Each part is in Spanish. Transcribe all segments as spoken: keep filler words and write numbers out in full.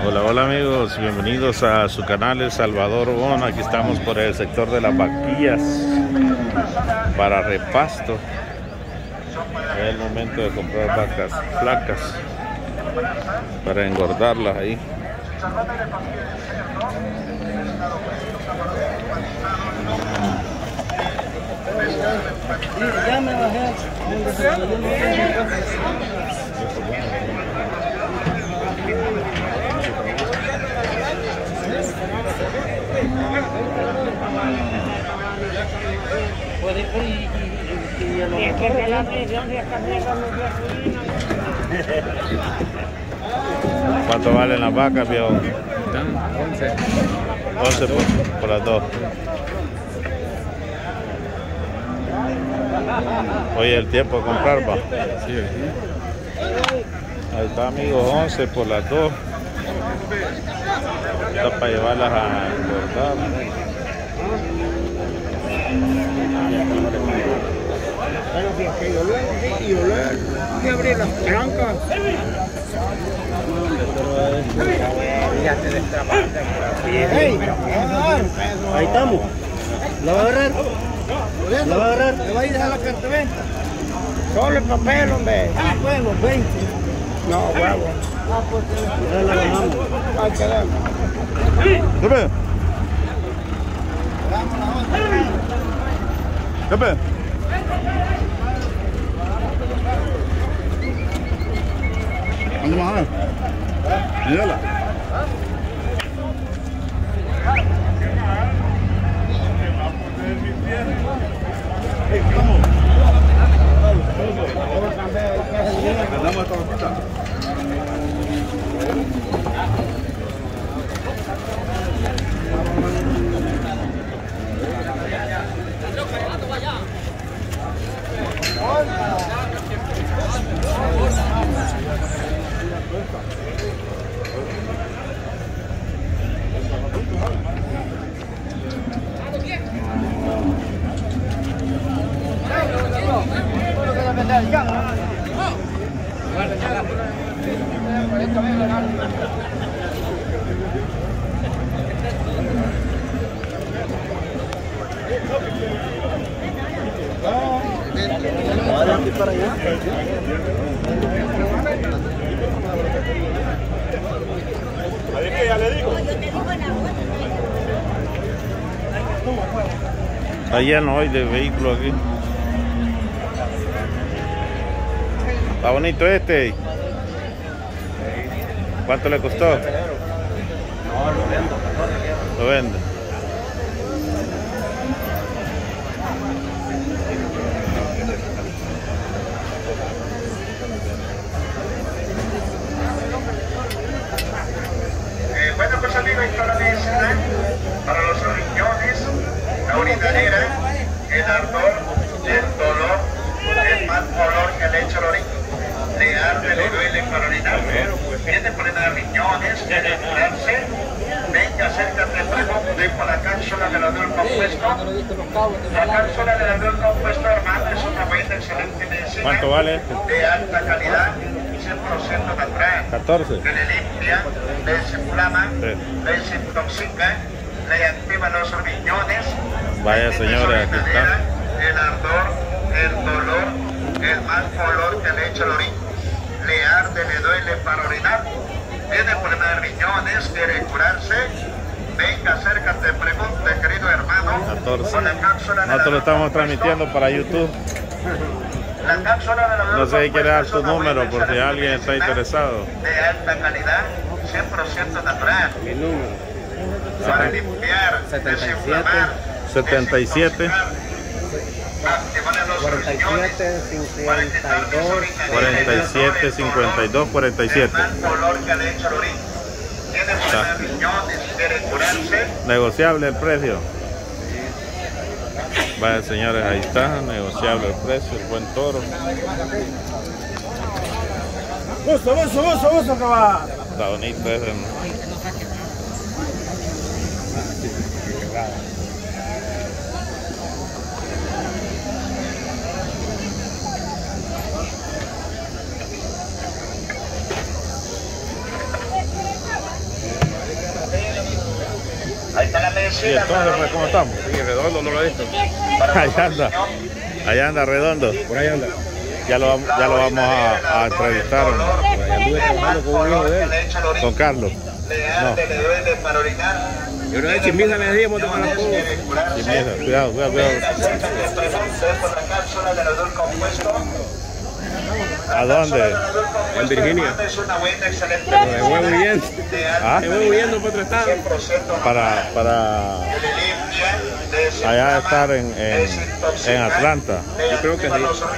Hola, hola amigos, bienvenidos a su canal El Salvador Bon. Aquí estamos por el sector de las vaquillas para repasto. Es el momento de comprar vacas flacas para engordarlas ahí. Ya me bajé. ¿Cuánto valen las vacas, viejo? once. once por, por las dos. Oye, el tiempo de comprar, va. Sí, Ahí está, amigos, once por las dos. Está para llevarlas a engordar. Y oler, y abrir las trancas. Ya te destrapaste. Ahí estamos. ¿La va a agarrar? ¿La va a agarrar? ¿Le va a ir a dejar la carta venta? Solo el papel, hombre. Ah, bueno, veinte. No, huevo. Ah, pues ya la bajamos. Hay que darle. ¿Qué? ¿Qué? ¿Dónde vas a ver? Mírala. Vamos. Andamos esta vaquita. Ahora aquí para allá. Ahí que ya le digo. Está lleno hoy de vehículos aquí. Está bonito este. ¿Cuánto le costó? No, lo vendo. Lo vende. Eh, bueno, pues amigos, esto la medicina para los riñones, la urinadera, el ardor, el dolor, el mal olor que le echa el orín, le arde, le duele para orinar, tiene problemas de riñones, quiere curarse, venga, acércate, pregunte por la cápsula del alcohol compuesto. La cápsula del alcohol compuesto, hermano, es una buena, excelente medicina. ¿Cuánto vale? De alta calidad, cien por ciento natural. catorce. Que le limpia, le desinflama, Sí. le desintoxica, le activa los riñones. Vaya, señores, aquí está. El ardor, el dolor, el mal olor que le echa el orín, le arde, le duele para orinar, tiene problemas de riñones, quiere curarse, venga, acércate, pregunte, querido hermano. catorce. Con la cápsula de Nosotros lo la estamos compuesto, transmitiendo para YouTube. la cápsula de la No sé si quiere dar compuesto tu es una número buena, por si excelente alguien está medicina interesado. de alta calidad, cien por ciento natural. Mi número. Para limpiar, desinflamar, setenta y siete. activar los cuarenta y riñones, siete, para cincuenta quitar y dos. cuarenta y siete, cincuenta y dos, cuarenta y siete. el mal olor que le echa el orín. Tiene problemas de riñones, quiere curarse. Negociable el precio. Vaya, señores, ahí está, negociable el precio, el buen toro. Gusto, gusto, gusto, gusto, cabal. Está bonito ese, ¿no? Y entonces, pues, ¿cómo estamos? Sí, redondo no lo he visto. Allá anda. Allá anda Redondo. Por ahí anda. Ya lo, vamos- ya lo vamos a, a entrevistar. Por ahí anduve trabajando con un hijo de él. Con Carlos. Le duele para orinar. Yo una vez chimisa le decíamos tomar la cola. Sin miedo. Cuidado, cuidado, cuidado. Acércate, pregunte por la cápsula del adulto compuesto. ¿A dónde? En Virginia. Es una buena, excelente Pero me voy huyendo. ¿Ah? Me voy huyendo para otro estado. cien por ciento Para, para allá estar en, en, en Atlanta. Yo creo que sí.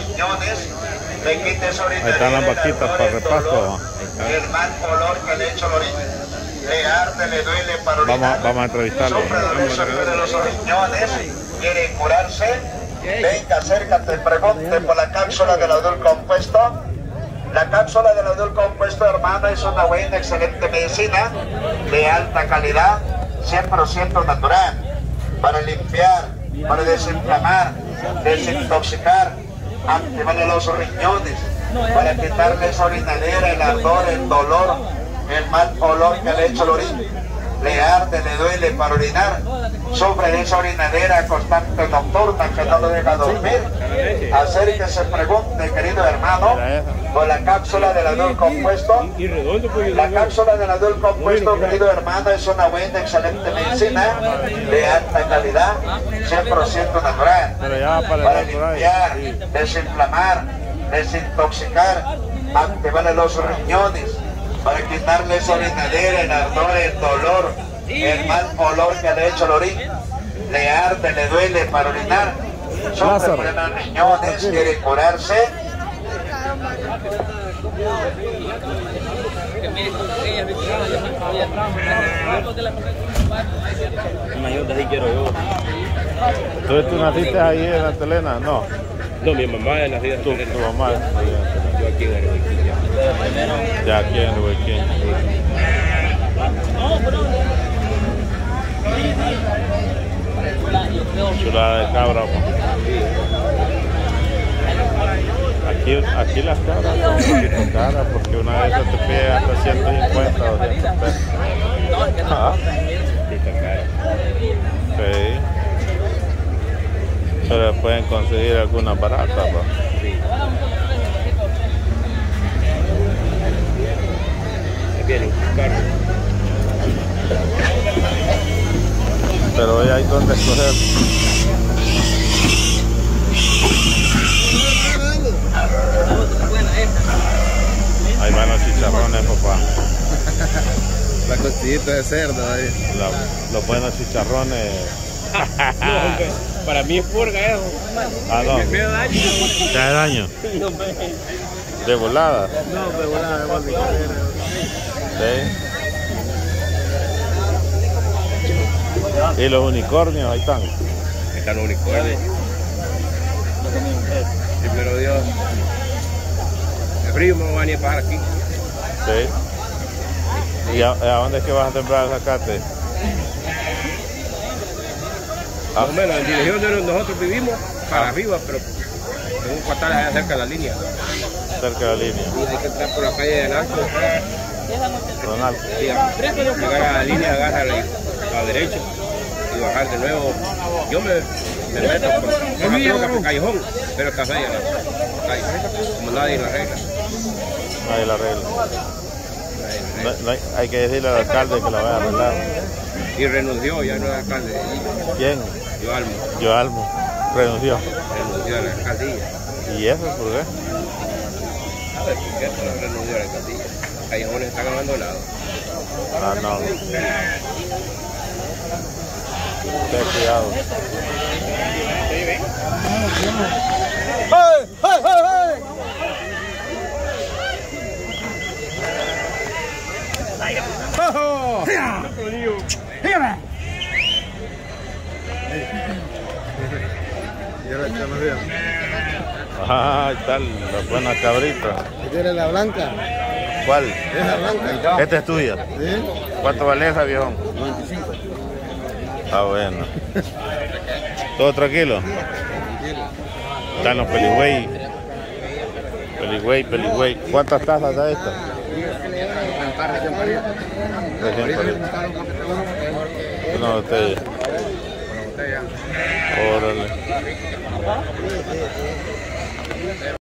Ahí están las vaquitas para repasto. El mal olor que le echa el orina. Le arde, le duele para orinar. Vamos, vamos a entrevistarlo. Sufre dolor de los riñones, quiere curarse. Venga, acércate, pregunte por la cápsula del adulto compuesto. La cápsula del adulto compuesto, hermano, es una buena, excelente medicina de alta calidad, cien por ciento natural, para limpiar, para desinflamar, desintoxicar, activar los riñones, para quitarle esa orinadera, el ardor, el dolor, el mal olor que le echa el orín. Le arde, le duele para orinar, sufre de esa orinadera constante nocturna que no lo deja dormir. Acérquese, pregunte, querido hermano, por la cápsula del adulto compuesto. Y redondo, pues. La cápsula del adulto compuesto, querido hermano, es una buena, excelente medicina de alta calidad, cien por ciento natural, Pero ya va para para el por ahí. limpiar, Sí. desinflamar, desintoxicar, activar los riñones, para quitarle esa orinadera, el ardor, el dolor, el mal olor que le echa el orín. Le arde, le duele para orinar, sufre por los riñones, quiere curarse. ¿Tú, tú naciste ahí en la Telena? No. No, mi mamá es nacida en Tu, Telena. tu mamá. Yo aquí en Arequipa. Ya aquí en Huequín. Chulada de cabra. pues. Aquí, aquí las cabras son un poquito caras porque una vez te pide hasta ciento cincuenta o doscientos pesos. Ah, Sí, está cara. sí. Pero pueden conseguir alguna barata. Pues. Sí. Es bien, un carro. Pero hoy hay donde escoger. Ahí van los chicharrones, papá. La costillita de cerdo ahí. La- los buenos chicharrones. No, hombre, para mí es purga eso. Ah, no. Me da daño. ¿Te da daño? De volada. No, pero bueno, de Sí. Y los unicornios, ahí están. Están los unicornios. Primero Dios. El frío me va a venir para aquí. Sí. ¿Y a, a dónde es que vas a sembrar el zacate? Más o menos, en dirección de donde nosotros vivimos, para arriba, pero en un cuartal allá cerca de la línea. Cerca de la línea. Y hay que entrar por la calle de Narco. Ronaldo. Sí, llegar a la línea, agarrar a la derecha y bajar de nuevo. Yo me, me meto por, por la troca, por callejón, pero está fea la calle. Como nadie la regla. Ahí la arregla. No, no hay, hay que decirle al alcalde que la vaya a arreglar. Y renunció, ya no es alcalde. ¿Quién? Yo Almo, Yo Almo. Renunció. renunció a la alcaldía. ¿Y eso por qué? A ver, ¿por qué no renunció a la alcaldía? Los callejones están abandonados. Ah, no. Ten cuidado. Ah, ahí está la buena cabrita. Esta era la blanca. ¿Cuál? Esa blanca. Esta es tuya. ¿Sí? ¿Cuánto vale esa, viejón? noventa y cinco. Ah, bueno. ¿Todo tranquilo? Están los peligüey. Peligüey, peligüey. ¿Cuántas tazas da esta? Recién parido. No, usted.